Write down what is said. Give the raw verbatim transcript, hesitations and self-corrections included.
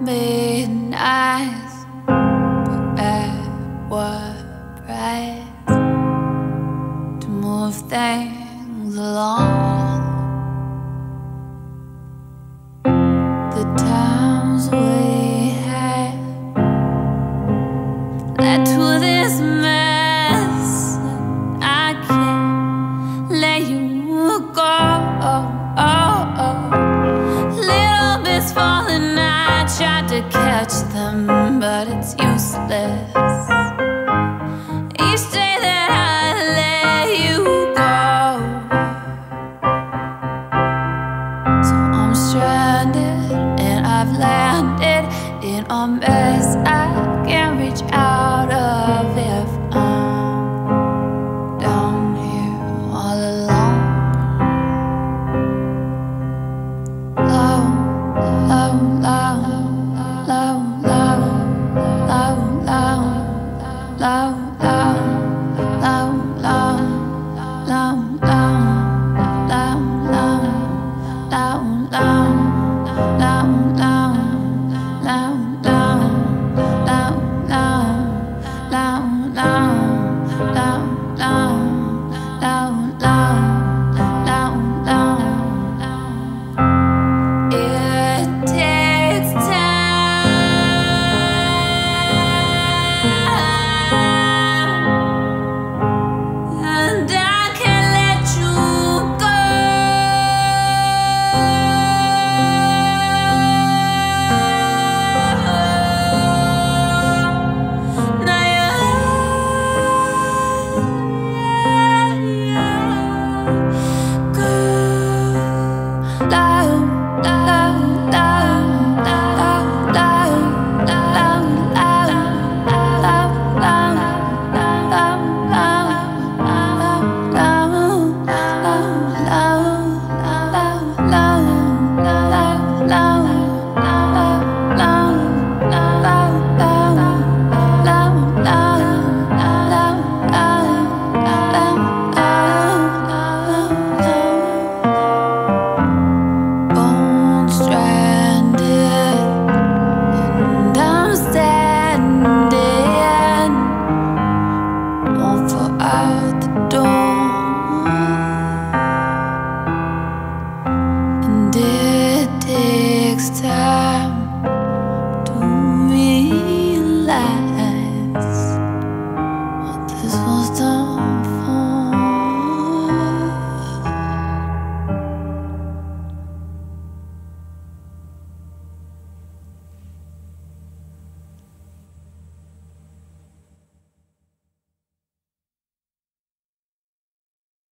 be nice, but at what price? To move things along. The times we had led to this mess. I can't let you go. Little bits falling, I tried to catch them, but it's useless. Each day that I let you go, so I'm stranded and I've landed in a mess.